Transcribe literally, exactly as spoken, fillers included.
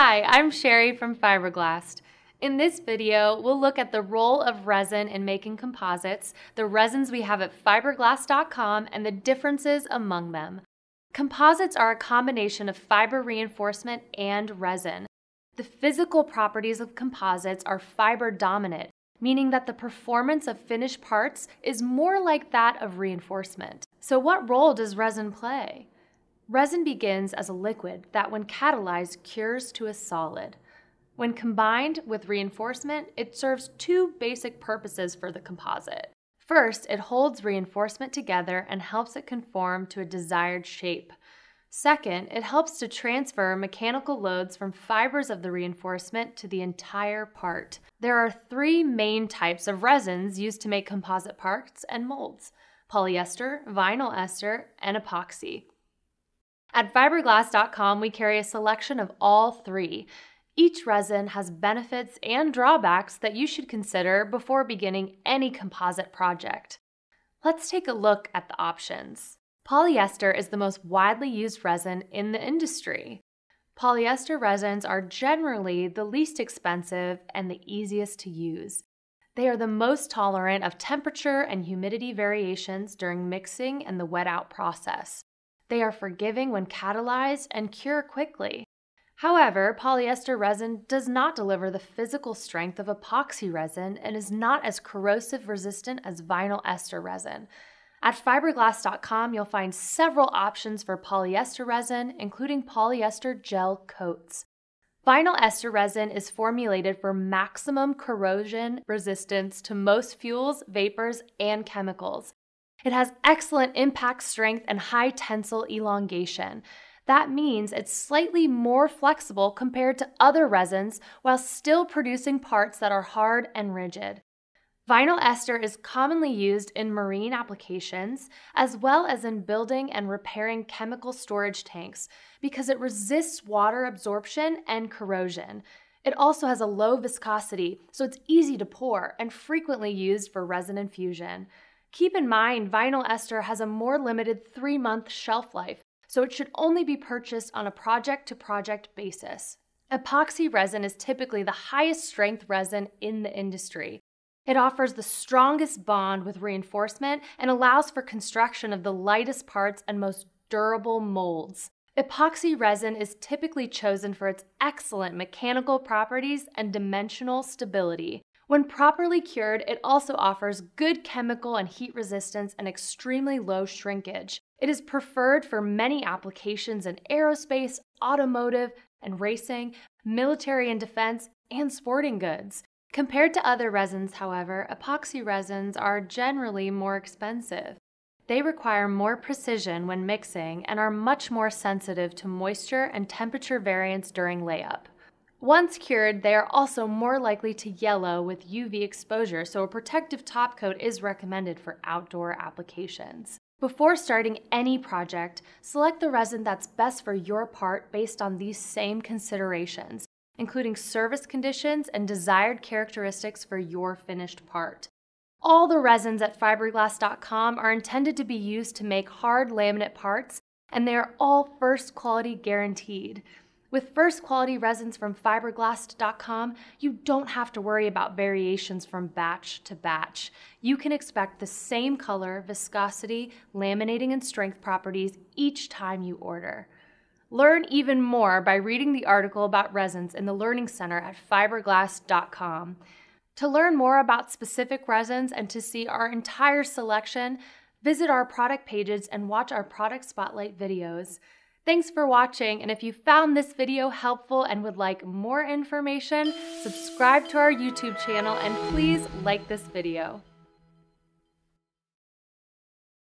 Hi, I'm Sherry from Fibre Glast. In this video, we'll look at the role of resin in making composites, the resins we have at fiberglast dot com, and the differences among them. Composites are a combination of fiber reinforcement and resin. The physical properties of composites are fiber dominant, meaning that the performance of finished parts is more like that of reinforcement. So what role does resin play? Resin begins as a liquid that, when catalyzed, cures to a solid. When combined with reinforcement, it serves two basic purposes for the composite. First, it holds reinforcement together and helps it conform to a desired shape. Second, it helps to transfer mechanical loads from fibers of the reinforcement to the entire part. There are three main types of resins used to make composite parts and molds: polyester, vinyl ester, and epoxy. At fiberglast dot com, we carry a selection of all three. Each resin has benefits and drawbacks that you should consider before beginning any composite project. Let's take a look at the options. Polyester is the most widely used resin in the industry. Polyester resins are generally the least expensive and the easiest to use. They are the most tolerant of temperature and humidity variations during mixing and the wet-out process. They are forgiving when catalyzed and cure quickly. However, polyester resin does not deliver the physical strength of epoxy resin and is not as corrosive resistant as vinyl ester resin. At fiberglast dot com, you'll find several options for polyester resin, including polyester gel coats. Vinyl ester resin is formulated for maximum corrosion resistance to most fuels, vapors, and chemicals. It has excellent impact strength and high tensile elongation. That means it's slightly more flexible compared to other resins while still producing parts that are hard and rigid. Vinyl ester is commonly used in marine applications as well as in building and repairing chemical storage tanks because it resists water absorption and corrosion. It also has a low viscosity, so it's easy to pour and frequently used for resin infusion. Keep in mind, vinyl ester has a more limited three-month shelf life, so it should only be purchased on a project-to-project basis. Epoxy resin is typically the highest strength resin in the industry. It offers the strongest bond with reinforcement and allows for construction of the lightest parts and most durable molds. Epoxy resin is typically chosen for its excellent mechanical properties and dimensional stability. When properly cured, it also offers good chemical and heat resistance and extremely low shrinkage. It is preferred for many applications in aerospace, automotive and racing, military and defense, and sporting goods. Compared to other resins, however, epoxy resins are generally more expensive. They require more precision when mixing and are much more sensitive to moisture and temperature variance during layup. Once cured, they are also more likely to yellow with U V exposure, so a protective top coat is recommended for outdoor applications. Before starting any project, select the resin that's best for your part based on these same considerations, including service conditions and desired characteristics for your finished part. All the resins at fiberglast dot com are intended to be used to make hard laminate parts, and they are all first quality guaranteed. With first quality resins from fiberglast dot com, you don't have to worry about variations from batch to batch. You can expect the same color, viscosity, laminating, and strength properties each time you order. Learn even more by reading the article about resins in the Learning Center at fiberglast dot com. To learn more about specific resins and to see our entire selection, visit our product pages and watch our product spotlight videos. Thanks for watching, and if you found this video helpful and would like more information, subscribe to our YouTube channel and please like this video.